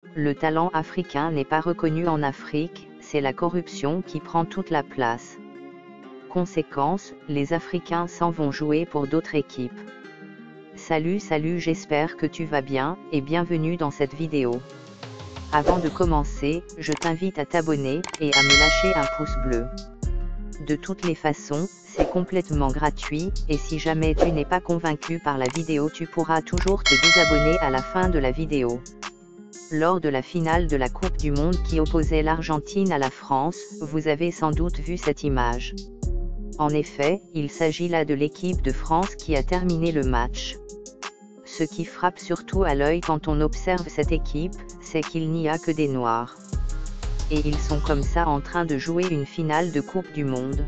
le talent africain n'est pas reconnu en Afrique, c'est la corruption qui prend toute la place. Conséquence, les Africains s'en vont jouer pour d'autres équipes. Salut, j'espère que tu vas bien, et bienvenue dans cette vidéo. Avant de commencer, je t'invite à t'abonner, et à me lâcher un pouce bleu. De toutes les façons, c'est complètement gratuit, et si jamais tu n'es pas convaincu par la vidéo, tu pourras toujours te désabonner à la fin de la vidéo. Lors de la finale de la Coupe du Monde qui opposait l'Argentine à la France, vous avez sans doute vu cette image. En effet, il s'agit là de l'équipe de France qui a terminé le match. Ce qui frappe surtout à l'œil quand on observe cette équipe, c'est qu'il n'y a que des Noirs. Et ils sont comme ça en train de jouer une finale de Coupe du Monde.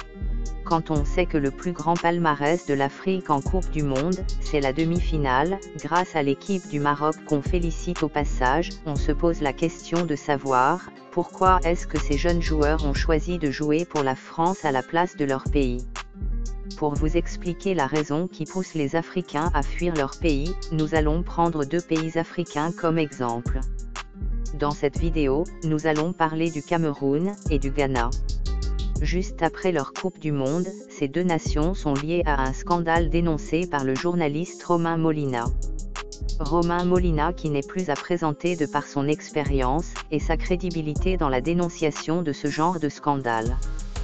Quand on sait que le plus grand palmarès de l'Afrique en Coupe du Monde, c'est la demi-finale, grâce à l'équipe du Maroc qu'on félicite au passage, on se pose la question de savoir, pourquoi est-ce que ces jeunes joueurs ont choisi de jouer pour la France à la place de leur pays? Pour vous expliquer la raison qui pousse les Africains à fuir leur pays, nous allons prendre deux pays africains comme exemple. Dans cette vidéo, nous allons parler du Cameroun et du Ghana. Juste après leur Coupe du Monde, ces deux nations sont liées à un scandale dénoncé par le journaliste Romain Molina. Romain Molina qui n'est plus à présenter de par son expérience et sa crédibilité dans la dénonciation de ce genre de scandale.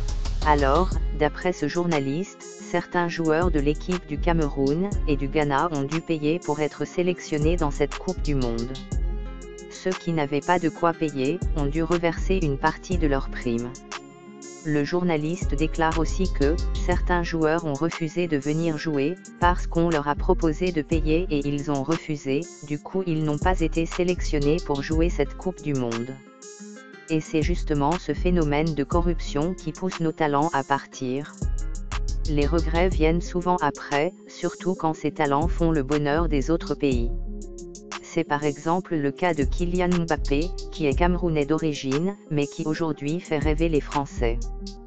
Alors, d'après ce journaliste, certains joueurs de l'équipe du Cameroun et du Ghana ont dû payer pour être sélectionnés dans cette Coupe du Monde. Ceux qui n'avaient pas de quoi payer ont dû reverser une partie de leur prime. Le journaliste déclare aussi que certains joueurs ont refusé de venir jouer parce qu'on leur a proposé de payer et ils ont refusé, du coup ils n'ont pas été sélectionnés pour jouer cette Coupe du Monde. Et c'est justement ce phénomène de corruption qui pousse nos talents à partir. Les regrets viennent souvent après, surtout quand ces talents font le bonheur des autres pays. C'est par exemple le cas de Kylian Mbappé, qui est camerounais d'origine, mais qui aujourd'hui fait rêver les Français.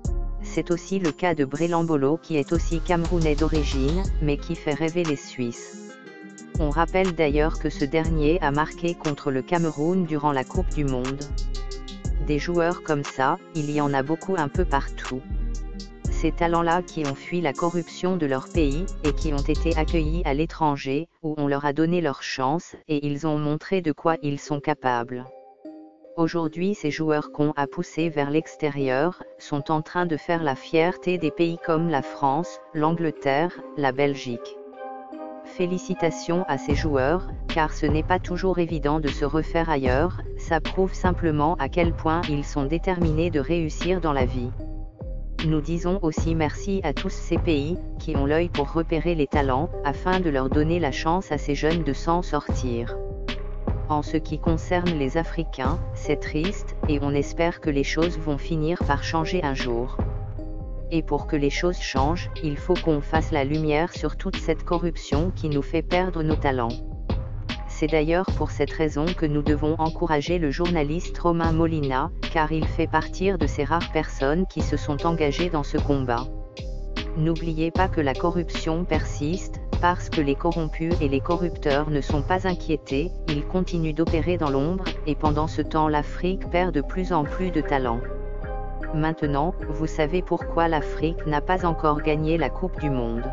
C'est aussi le cas de Brelan Bolo qui est aussi camerounais d'origine, mais qui fait rêver les Suisses. On rappelle d'ailleurs que ce dernier a marqué contre le Cameroun durant la Coupe du Monde. Des joueurs comme ça, il y en a beaucoup un peu partout. Ces talents-là qui ont fui la corruption de leur pays, et qui ont été accueillis à l'étranger, où on leur a donné leur chance, et ils ont montré de quoi ils sont capables. Aujourd'hui ces joueurs qu'on a poussés vers l'extérieur, sont en train de faire la fierté des pays comme la France, l'Angleterre, la Belgique. Félicitations à ces joueurs, car ce n'est pas toujours évident de se refaire ailleurs, ça prouve simplement à quel point ils sont déterminés de réussir dans la vie. Nous disons aussi merci à tous ces pays, qui ont l'œil pour repérer les talents, afin de leur donner la chance à ces jeunes de s'en sortir. En ce qui concerne les Africains, c'est triste, et on espère que les choses vont finir par changer un jour. Et pour que les choses changent, il faut qu'on fasse la lumière sur toute cette corruption qui nous fait perdre nos talents. C'est d'ailleurs pour cette raison que nous devons encourager le journaliste Romain Molina, car il fait partie de ces rares personnes qui se sont engagées dans ce combat. N'oubliez pas que la corruption persiste, parce que les corrompus et les corrupteurs ne sont pas inquiétés, ils continuent d'opérer dans l'ombre, et pendant ce temps l'Afrique perd de plus en plus de talents. Maintenant, vous savez pourquoi l'Afrique n'a pas encore gagné la Coupe du Monde.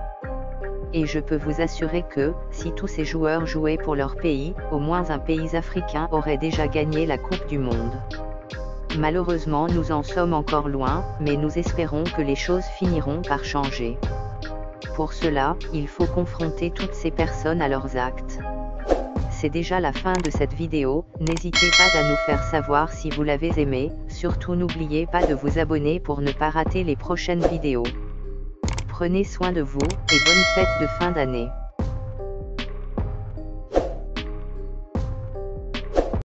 Et je peux vous assurer que, si tous ces joueurs jouaient pour leur pays, au moins un pays africain aurait déjà gagné la Coupe du Monde. Malheureusement nous en sommes encore loin, mais nous espérons que les choses finiront par changer. Pour cela, il faut confronter toutes ces personnes à leurs actes. C'est déjà la fin de cette vidéo, n'hésitez pas à nous faire savoir si vous l'avez aimé, surtout n'oubliez pas de vous abonner pour ne pas rater les prochaines vidéos. Prenez soin de vous, et bonne fête de fin d'année.